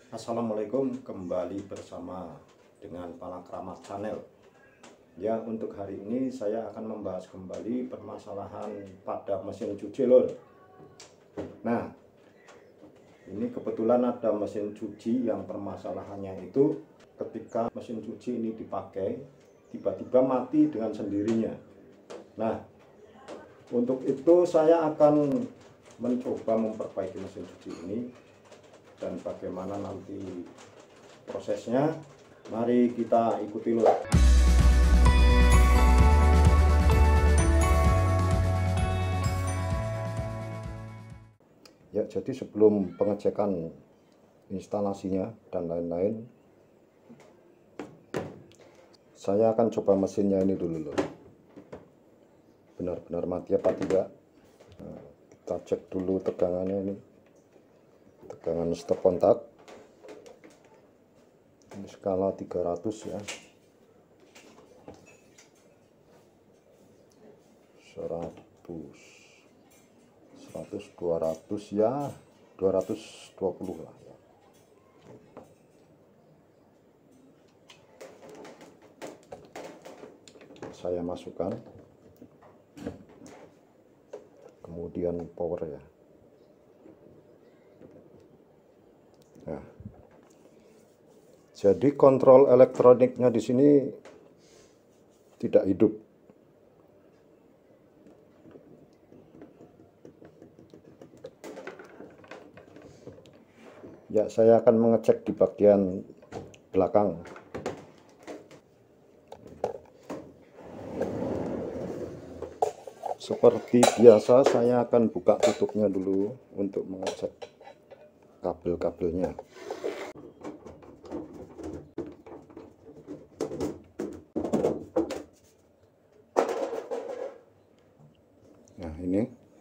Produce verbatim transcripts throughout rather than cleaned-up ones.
Assalamualaikum, kembali bersama dengan Palakramat Channel. Ya, untuk hari ini saya akan membahas kembali permasalahan pada mesin cuci lor. Nah, ini kebetulan ada mesin cuci yang permasalahannya itu ketika mesin cuci ini dipakai tiba-tiba mati dengan sendirinya. Nah, untuk itu saya akan mencoba memperbaiki mesin cuci ini. Dan bagaimana nanti prosesnya, mari kita ikuti lur. Ya, jadi sebelum pengecekan instalasinya dan lain-lain, saya akan coba mesinnya ini dulu lur, benar-benar mati apa tidak. Nah, kita cek dulu tegangannya ini, tegangan stop kontak ini skala tiga ratus ya, seratus seratus dua ratus ya, dua ratus dua puluh lah ya. Saya masukkan, kemudian power ya. Nah, jadi kontrol elektroniknya di sini tidak hidup. Ya, saya akan mengecek di bagian belakang. Seperti biasa, saya akan buka tutupnya dulu untuk mengecek kabel-kabelnya. Nah, ini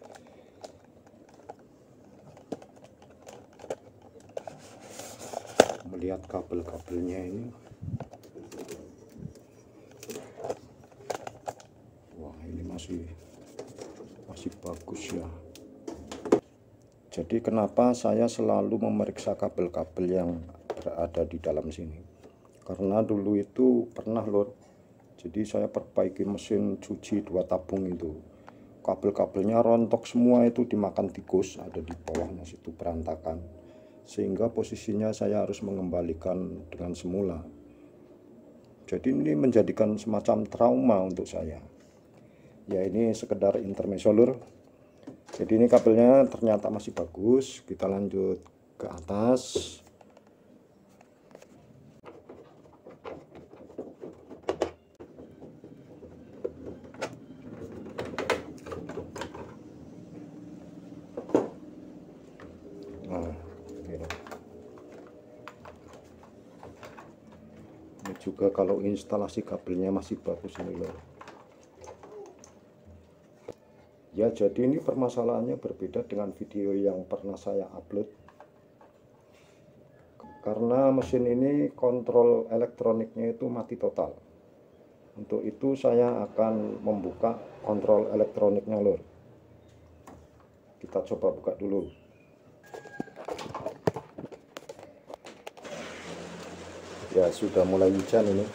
melihat kabel-kabelnya ini, wah ini masih masih bagus ya. Jadi kenapa saya selalu memeriksa kabel-kabel yang berada di dalam sini? Karena dulu itu pernah lor, jadi saya perbaiki mesin cuci dua tabung itu, kabel-kabelnya rontok semua, itu dimakan tikus, ada di bawahnya situ berantakan, sehingga posisinya saya harus mengembalikan dengan semula. Jadi ini menjadikan semacam trauma untuk saya. Ya, ini sekedar intermezzo lur. Jadi ini kabelnya ternyata masih bagus. Kita lanjut ke atas. Nah, ini. Ini juga kalau instalasi kabelnya masih bagus ini loh. Ya, jadi ini permasalahannya berbeda dengan video yang pernah saya upload. Karena mesin ini kontrol elektroniknya itu mati total. Untuk itu saya akan membuka kontrol elektroniknya lor. Kita coba buka dulu. Ya, sudah mulai hujan ini.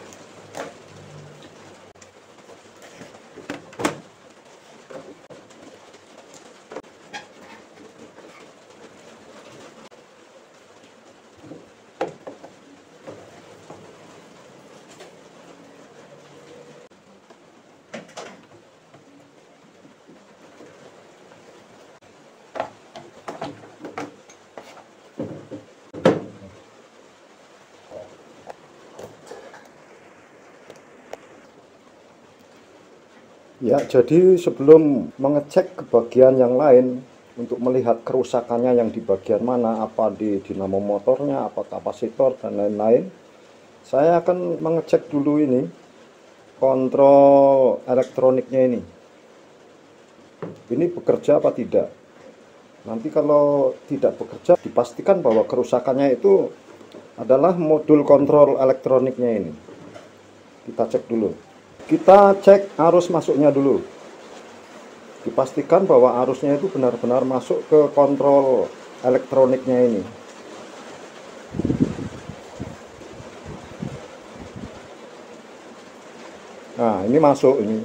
Ya, jadi sebelum mengecek ke bagian yang lain untuk melihat kerusakannya yang di bagian mana, apa di dinamo motornya, apa kapasitor dan lain-lain, saya akan mengecek dulu ini kontrol elektroniknya ini. Ini bekerja apa tidak? Nanti kalau tidak bekerja, dipastikan bahwa kerusakannya itu adalah modul kontrol elektroniknya ini. Kita cek dulu. Kita cek arus masuknya dulu. Dipastikan bahwa arusnya itu benar-benar masuk ke kontrol elektroniknya ini. Nah, ini masuk ini.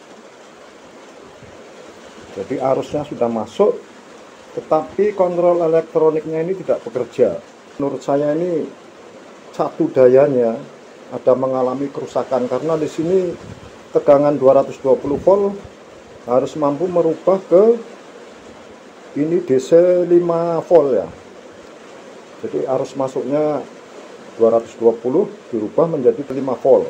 Jadi arusnya sudah masuk, tetapi kontrol elektroniknya ini tidak bekerja. Menurut saya ini satu dayanya ada mengalami kerusakan karena di sini tegangan dua ratus dua puluh volt harus mampu merubah ke ini D C lima volt ya. Jadi arus masuknya dua ratus dua puluh dirubah menjadi lima volt.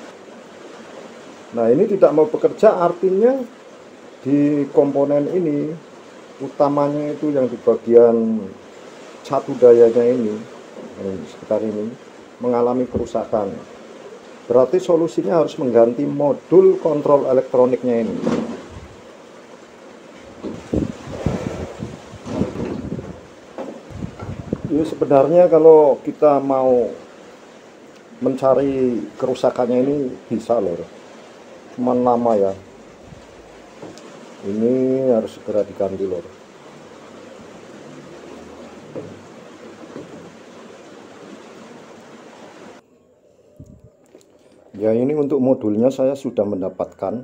Nah, ini tidak mau bekerja, artinya di komponen ini utamanya itu yang di bagian satu dayanya ini, ini sekitar ini mengalami kerusakan. Berarti solusinya harus mengganti modul kontrol elektroniknya ini. Ini sebenarnya kalau kita mau mencari kerusakannya ini bisa loh, cuman lama ya. Ini harus segera diganti lor. Ya, ini untuk modulnya saya sudah mendapatkan.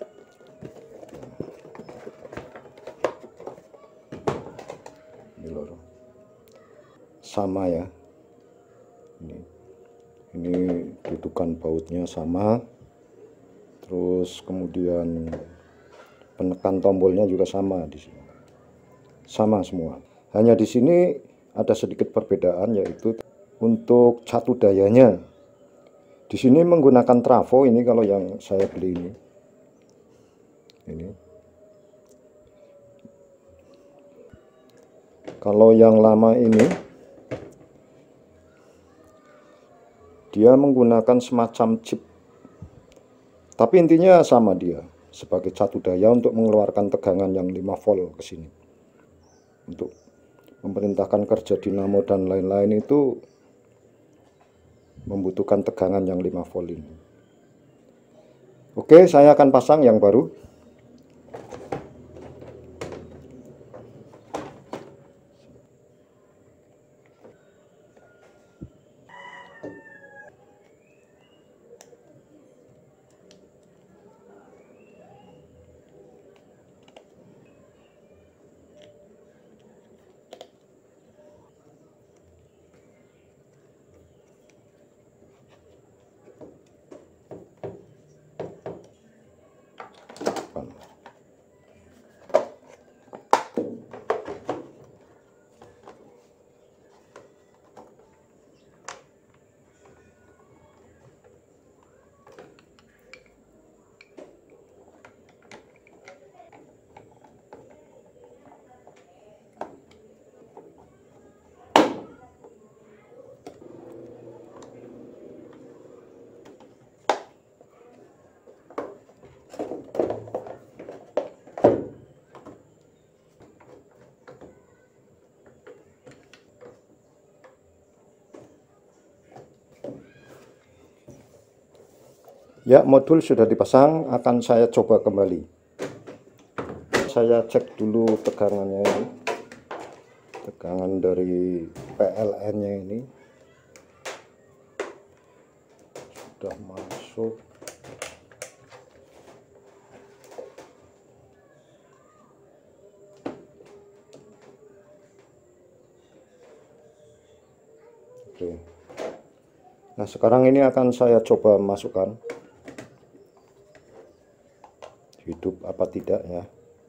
Ini lor, sama ya. Ini, ini dudukan bautnya sama. Terus kemudian penekan tombolnya juga sama di sini. Sama semua. Hanya di sini ada sedikit perbedaan, yaitu untuk satu dayanya. Di sini menggunakan trafo ini kalau yang saya beli ini. Ini. Kalau yang lama ini dia menggunakan semacam chip. Tapi intinya sama dia, sebagai satu daya untuk mengeluarkan tegangan yang lima volt ke sini. Untuk memerintahkan kerja dinamo dan lain-lain itu membutuhkan tegangan yang lima volt ini. Oke, saya akan pasang yang baru. Ya, modul sudah dipasang, akan saya coba kembali. Saya cek dulu tegangannya ini. Tegangan dari P L N-nya ini sudah masuk. Oke. Nah, sekarang ini akan saya coba masukkan. Hidup apa tidak ya.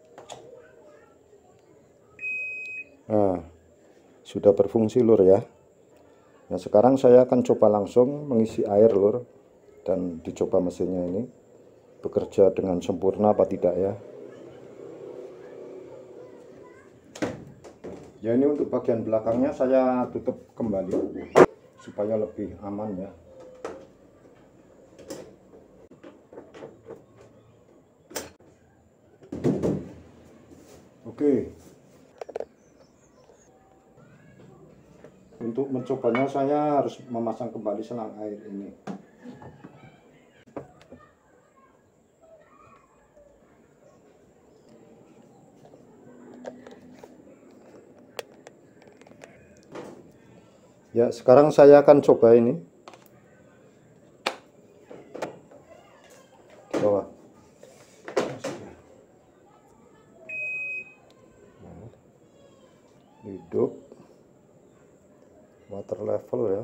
Nah, sudah berfungsi lur ya. Nah, sekarang saya akan coba langsung mengisi air lur, dan dicoba mesinnya ini bekerja dengan sempurna apa tidak ya. Ya, ini untuk bagian belakangnya saya tutup kembali supaya lebih aman ya. Oke, untuk mencobanya saya harus memasang kembali selang air ini. Ya, sekarang saya akan coba ini. water level ya.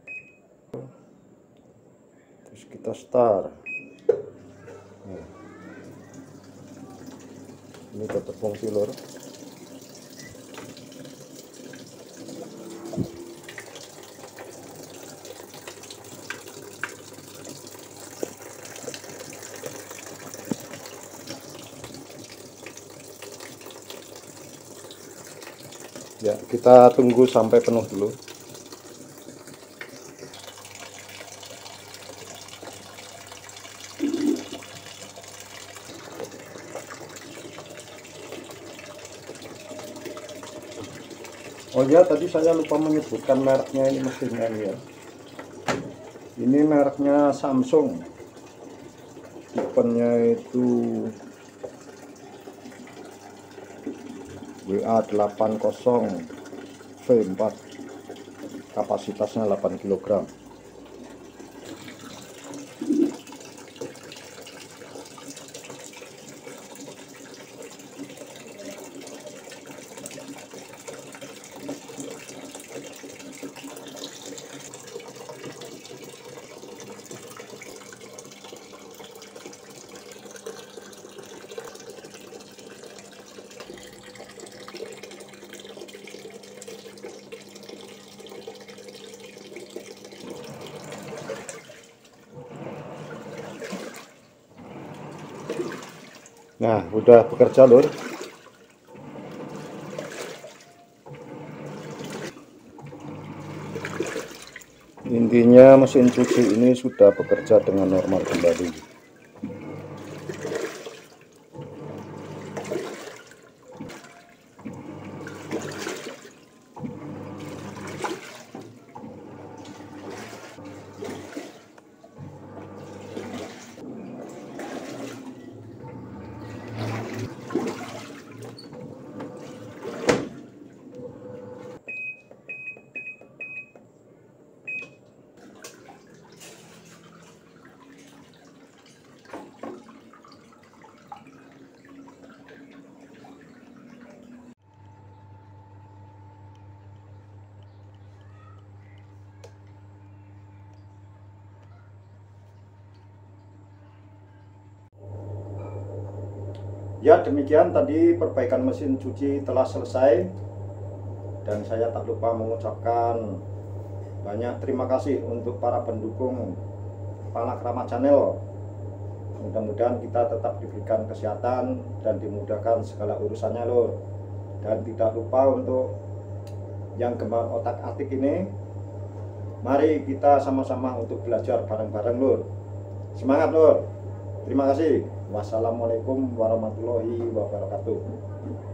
Terus kita start. Nah, ini udah berfungsi lor. Ya, kita tunggu sampai penuh dulu. Oh ya, tadi saya lupa menyebutkan mereknya ini mesinnya ini ya. Ini mereknya Samsung. Tipenya itu W A delapan puluh V empat, kapasitasnya delapan kilogram. Nah, udah bekerja lur. Intinya mesin cuci ini sudah bekerja dengan normal kembali. Ya, demikian tadi perbaikan mesin cuci telah selesai, dan saya tak lupa mengucapkan banyak terima kasih untuk para pendukung Palakrama Channel. Mudah-mudahan kita tetap diberikan kesehatan dan dimudahkan segala urusannya lor. Dan tidak lupa untuk yang gemar otak-atik ini, mari kita sama-sama untuk belajar bareng-bareng lor. Semangat lor. Terima kasih. Wassalamualaikum warahmatullahi wabarakatuh.